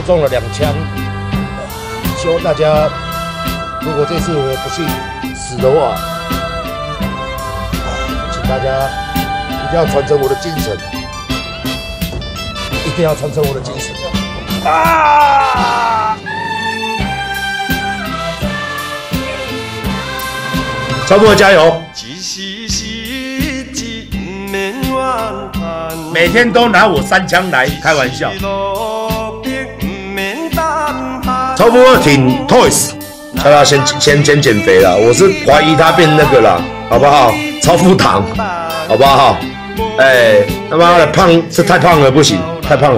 中了2枪，希望大家如果这次我不幸死的话，请大家一定要传承我的精神，一定要传承我的精神啊！超波加油！每天都拿我3枪来开玩笑。超波挺 Toys， 叫他先减肥啦，我是怀疑他变那个啦，好不好？超负糖，好不好？哎，他妈的胖是太胖了，不行，太胖了。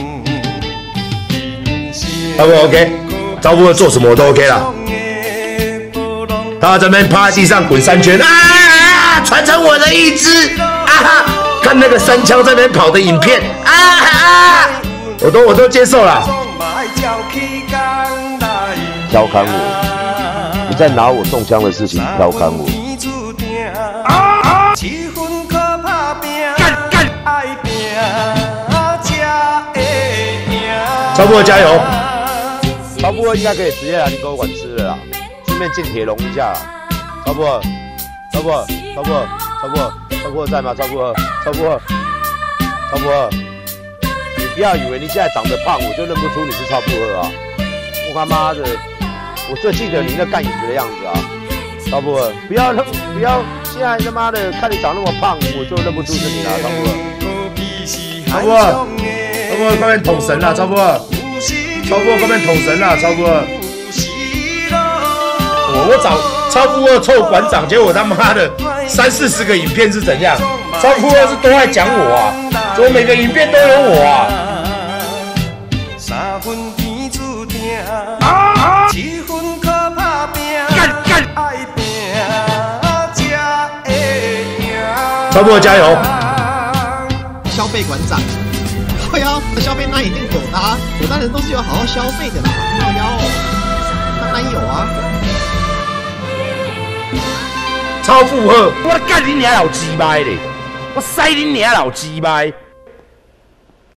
超波 OK， 超波做什么我都 OK 啦。他这边趴在地上滚3圈啊！传承我的意志啊！看那个3枪这边跑的影片啊！我都接受了。调侃我，你在拿我中枪的事情调侃我。干！超波加油！超波应该可以直接来你狗馆吃了啦。顺便进铁笼一下，超波在吗？超波，你不要以为你现在长得胖，我就认不出你是超波啊！我他妈的，我最记得你那干影子的样子啊！超波，不要，现在他妈的看你长那么胖，我就认不出是你了，超波，快点捅神了，超波，快点捅神了，超波。我找超负2凑馆长，结果他妈的30-40个影片是怎样？超负2是都在讲我啊，怎么每个影片都有我啊？干！超负2加油！ 消费馆长，靠腰，消费那一定有的啊，有的人都是有好好消费的啦，靠腰哦，当然有啊。 超负荷，我干你娘老鸡掰嘞！我塞你娘老鸡掰！